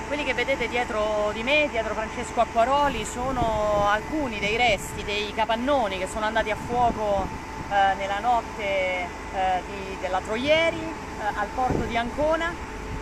Quelli che vedete dietro di me, dietro Francesco Acquaroli, sono alcuni dei resti dei capannoni che sono andati a fuoco nella notte dell'altro ieri al porto di Ancona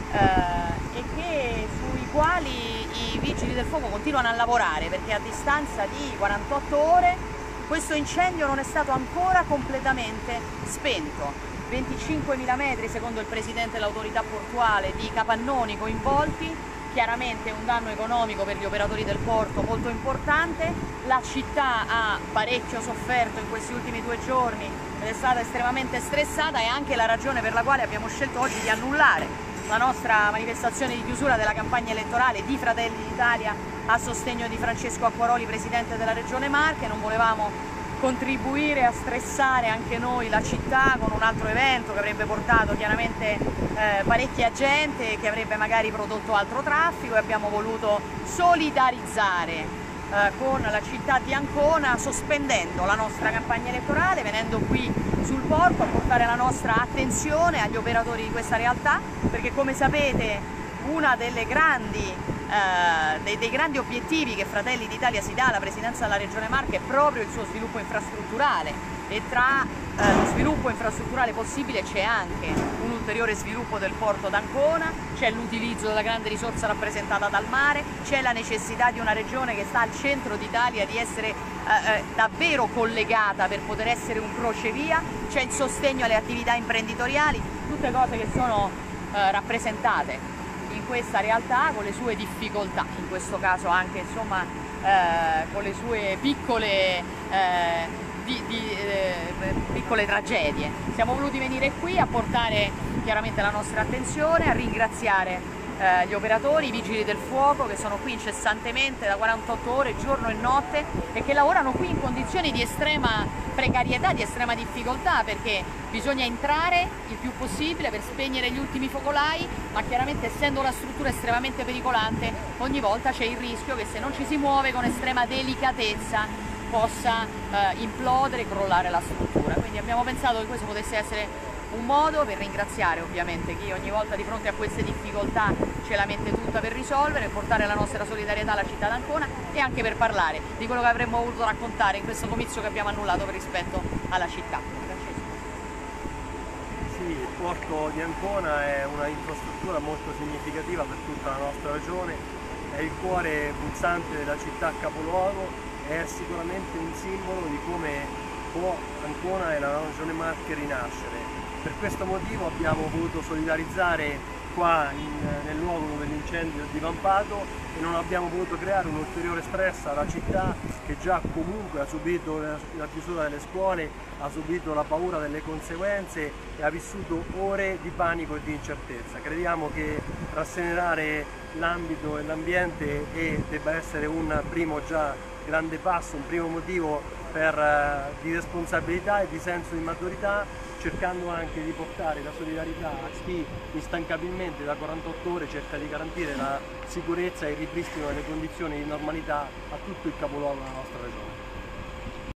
sui quali i vigili del fuoco continuano a lavorare, perché a distanza di 48 ore questo incendio non è stato ancora completamente spento. 25.000 metri, secondo il presidente dell'autorità portuale, di capannoni coinvolti. Chiaramente un danno economico per gli operatori del porto molto importante, la città ha parecchio sofferto in questi ultimi 2 giorni ed è stata estremamente stressata, e anche la ragione per la quale abbiamo scelto oggi di annullare la nostra manifestazione di chiusura della campagna elettorale di Fratelli d'Italia a sostegno di Francesco Acquaroli, presidente della Regione Marche. Non volevamo contribuire a stressare anche noi la città con un altro evento che avrebbe portato chiaramente parecchia gente, che avrebbe magari prodotto altro traffico, e abbiamo voluto solidarizzare con la città di Ancona, sospendendo la nostra campagna elettorale, venendo qui sul porto a portare la nostra attenzione agli operatori di questa realtà, perché come sapete una dei grandi obiettivi che Fratelli d'Italia si dà alla presidenza della Regione Marche è proprio il suo sviluppo infrastrutturale, e tra lo sviluppo infrastrutturale possibile c'è anche un ulteriore sviluppo del porto d'Ancona, c'è l'utilizzo della grande risorsa rappresentata dal mare, c'è la necessità di una regione che sta al centro d'Italia di essere davvero collegata per poter essere un crocevia, c'è il sostegno alle attività imprenditoriali, tutte cose che sono rappresentate in questa realtà con le sue difficoltà, in questo caso anche insomma con le sue piccole tragedie. Siamo voluti venire qui a portare chiaramente la nostra attenzione, a ringraziare gli operatori, i vigili del fuoco che sono qui incessantemente da 48 ore giorno e notte e che lavorano qui in condizioni di estrema precarietà, di estrema difficoltà, perché bisogna entrare il più possibile per spegnere gli ultimi focolai, ma chiaramente essendo la struttura estremamente pericolante ogni volta c'è il rischio che se non ci si muove con estrema delicatezza possa implodere e crollare la struttura. Quindi abbiamo pensato che questo potesse essere un modo per ringraziare ovviamente chi ogni volta di fronte a queste difficoltà ce la mette tutta per risolvere, portare la nostra solidarietà alla città d'Ancona e anche per parlare di quello che avremmo voluto raccontare in questo comizio che abbiamo annullato per rispetto alla città. Sì, il porto di Ancona è una infrastruttura molto significativa per tutta la nostra regione, è il cuore pulsante della città capoluogo, è sicuramente un simbolo di come può Ancona e la regione Marche rinascere. Per questo motivo abbiamo voluto solidarizzare qua nel luogo dove l'incendio è divampato e non abbiamo voluto creare un ulteriore stress alla città, che già comunque ha subito la chiusura delle scuole, ha subito la paura delle conseguenze e ha vissuto ore di panico e di incertezza. Crediamo che rasserenare l'ambito e l'ambiente debba essere un primo già grande passo, un primo motivo di responsabilità e di senso di maturità, cercando anche di portare la solidarietà a chi instancabilmente da 48 ore cerca di garantire la sicurezza e il ripristino delle condizioni di normalità a tutto il capoluogo della nostra regione.